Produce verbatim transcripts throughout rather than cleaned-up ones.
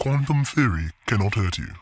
quantum theory cannot hurt you.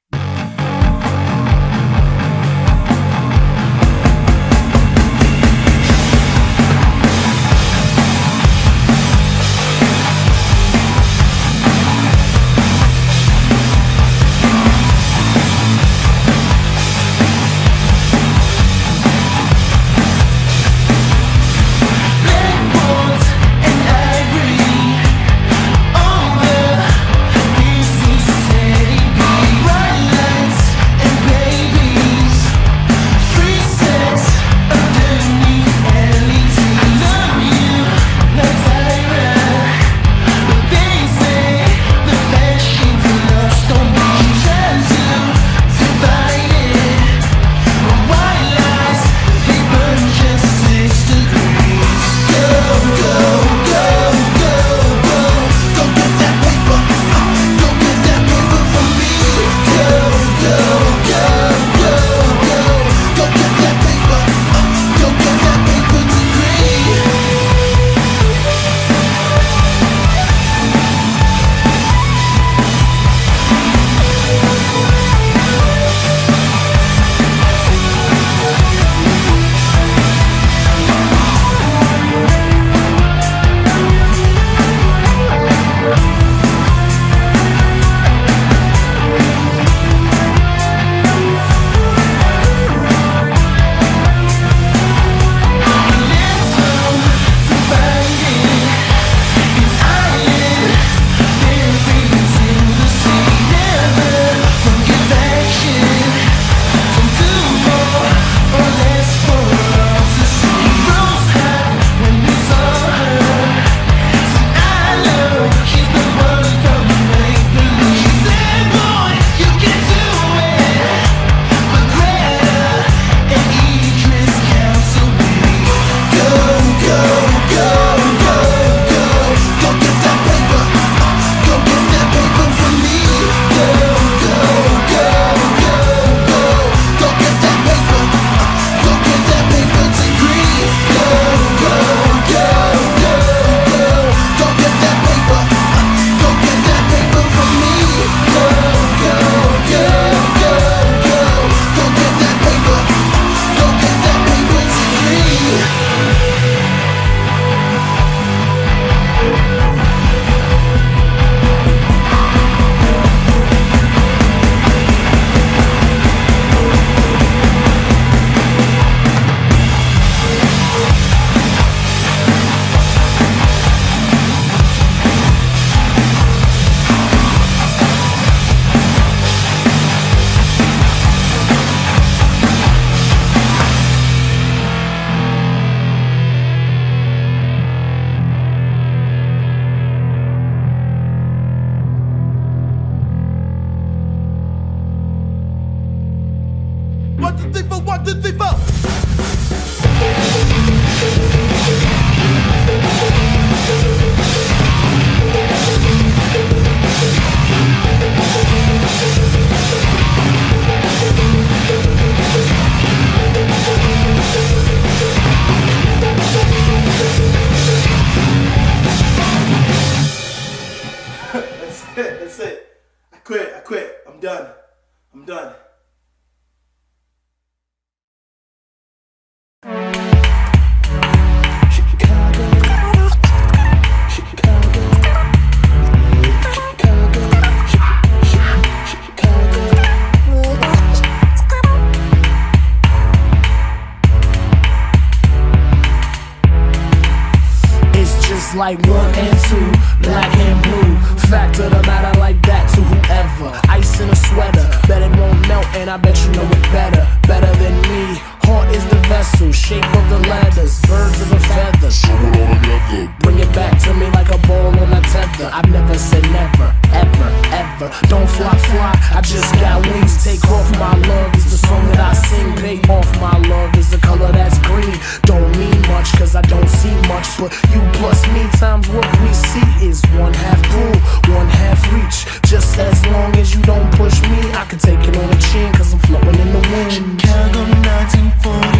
Like one and two, black and blue. Fact of the matter, like that to whoever. Ice in a sweater, bet it won't melt, and I bet you know it better. Better than me. Heart is the vessel, shape of the letters, birds of a feather. Sew it all together. Bring it back to me like a ball on a tether. I've never said never, ever, ever. Don't fly, fly. I just got wings. Take off my love is the song that I sing. Pay off my love is the color that's green. Don't mean much, cause I don't see much, but you plus me times what we see is one half pull, one half reach. Just as long as you don't push me, I can take it on the chin, cause I'm flowing in the wind. Chicago nineteen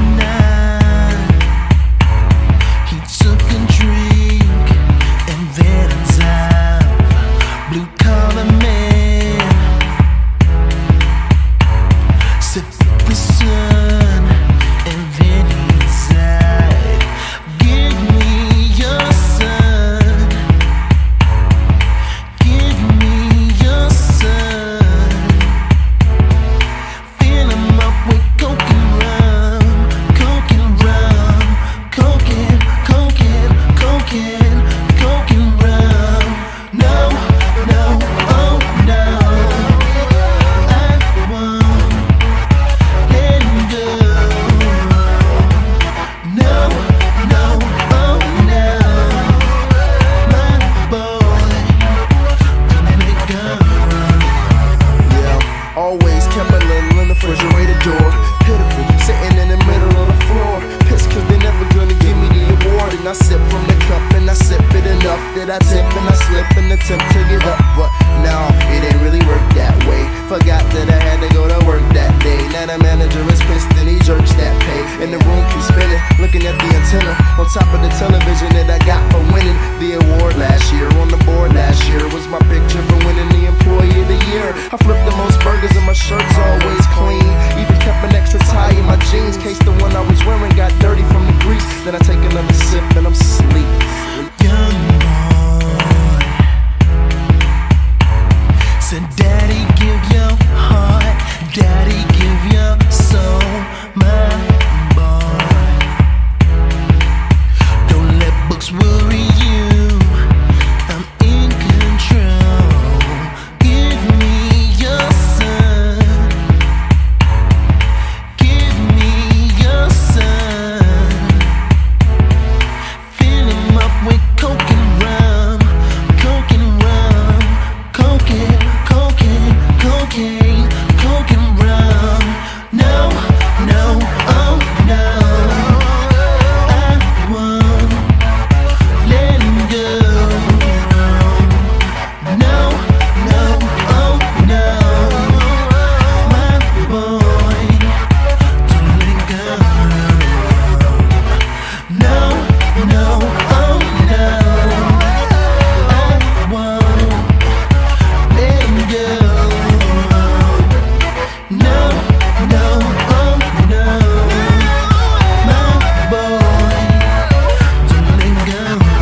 forty-nine. He took a drink and then a time. Blue collar man. line manager is pissed and he jerks that pay. And the room keeps spinning, looking at the antenna on top of the television that I got for winning the award last year. On the board last year was my picture for winning the Employee of the Year. I flipped the most burgers and my shirt's always clean. Even kept an extra tie in my jeans, case the one I was wearing got dirty from the grease. Then I take another sip and I'm sleep. Young boy said, Daddy, give your heart, Daddy, give your soul, my boy. Don't let books worry you, I'm in control. Give me your son, give me your son. Fill him up with coke and rum, coke and rum, cocaine, cocaine, cocaine, coke and rum. No, no, oh no, I won't let him go. No, no, oh no, my boy, don't let him go. No, no, oh no, I won't let him go. No, no, oh no, my boy, don't let him go.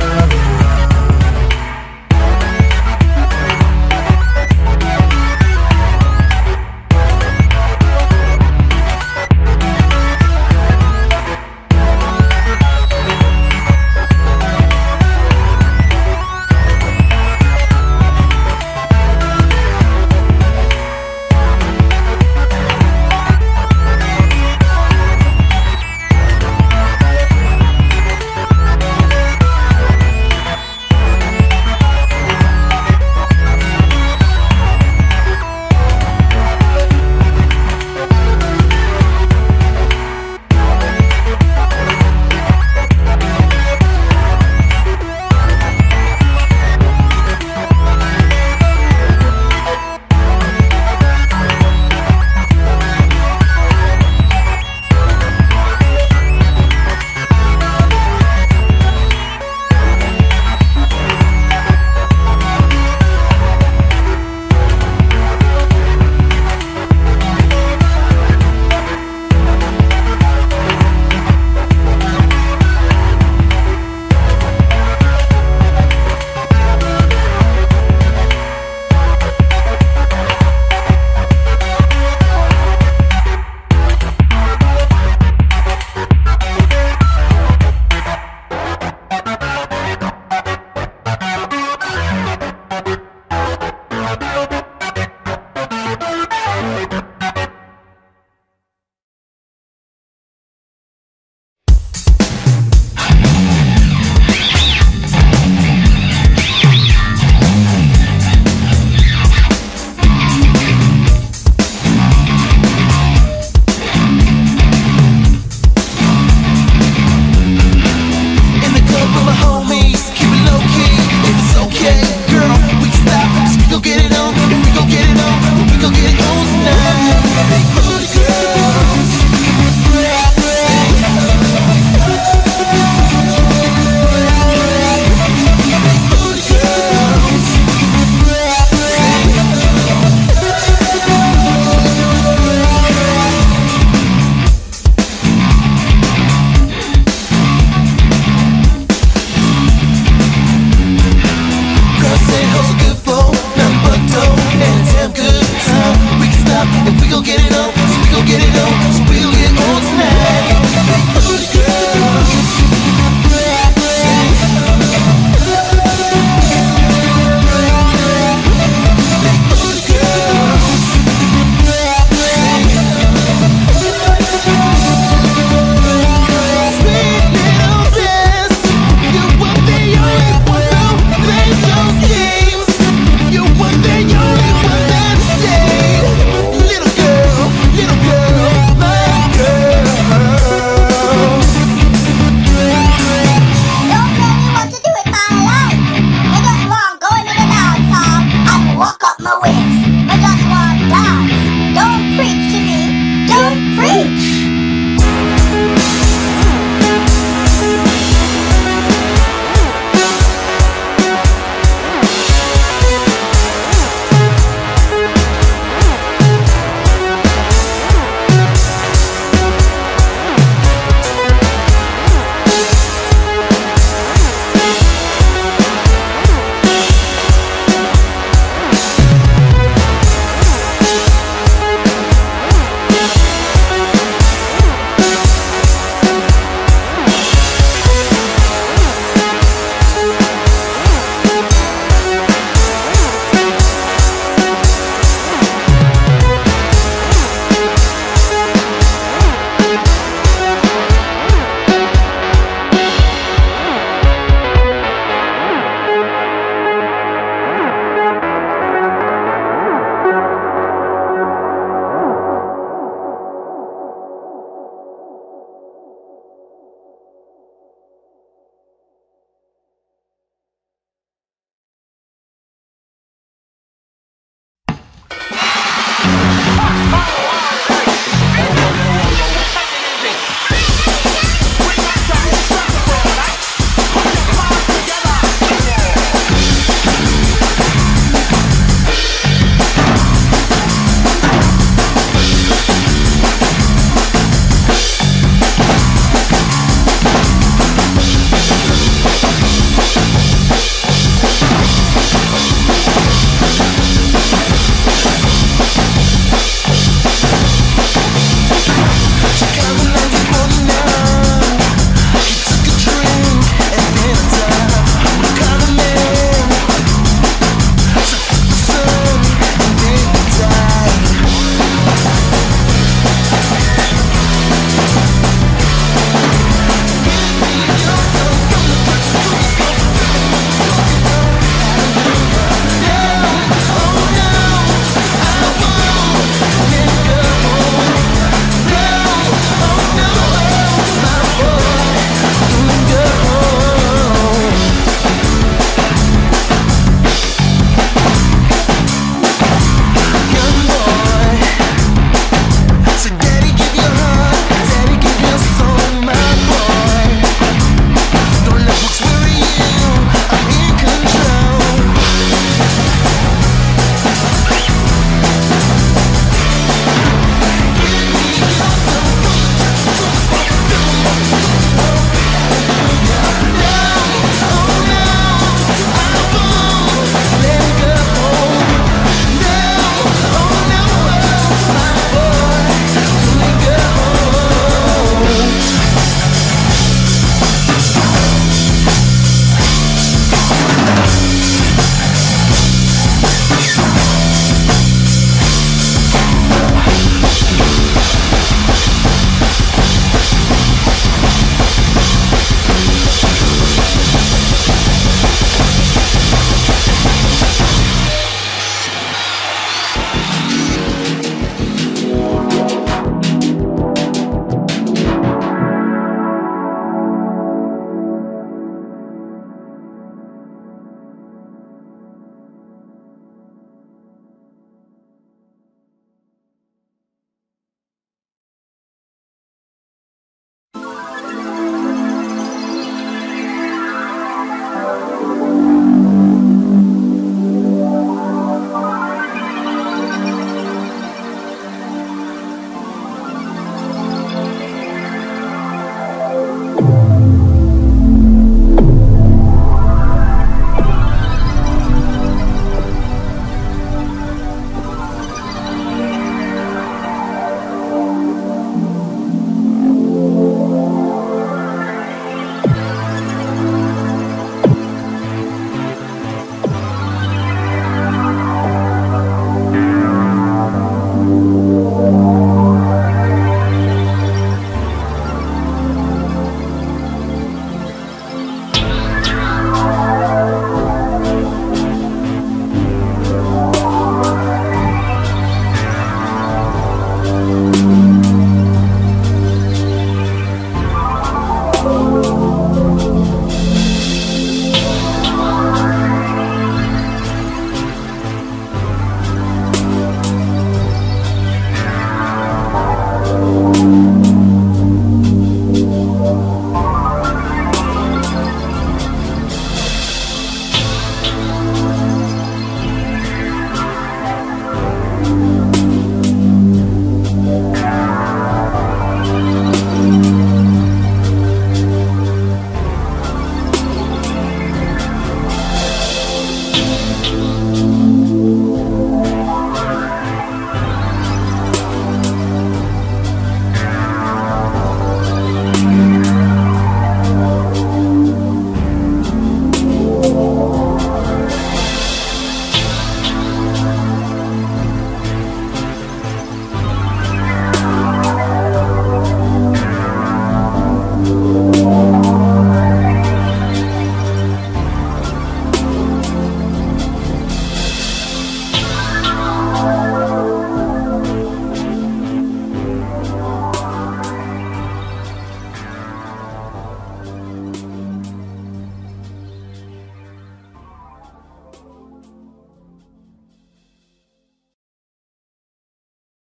In the club with my homies, keep it low key. If it's okay, girl, we can stop. If we gon' get it on, if we gon' get it on, we gon' get it on tonight. Big booty girls, big booty girls. Girls say hoes are good for nothing but dough, and a damn good time. We can stop if we gon' get it on, if we gon' get it on, so we gon' get on tonight. Big booty